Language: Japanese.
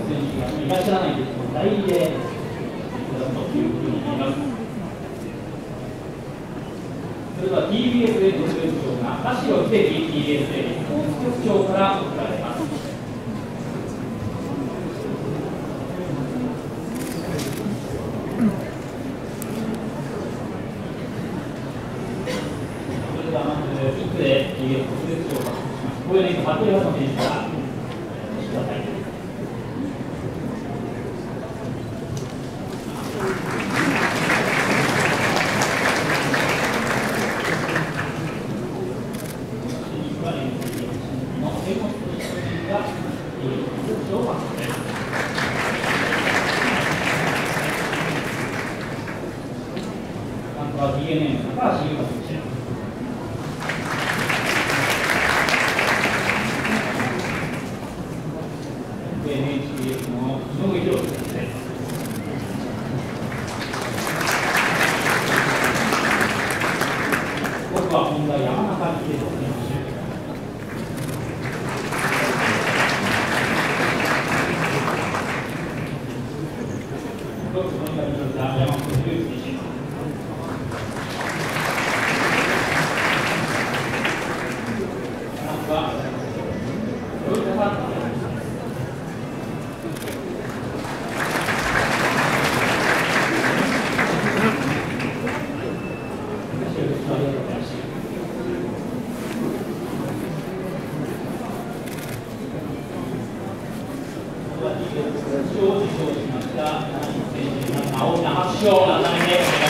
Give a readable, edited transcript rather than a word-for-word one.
選手がいらっしゃらないんですけど、代理でいただくというふうになります。それでは TBS 特別賞が田代秀樹 TBS スポーツ局長から贈られます。それではまず1区で TBS 特別賞を獲得します。高野連覇鳩山選手からお越しください。DNA の高橋優香選手。NHBS の井上亮選手です。僕は本田山中秀人選手。6区本田に乗った山本優選手。賞を受賞しました、青菜発祥、改めて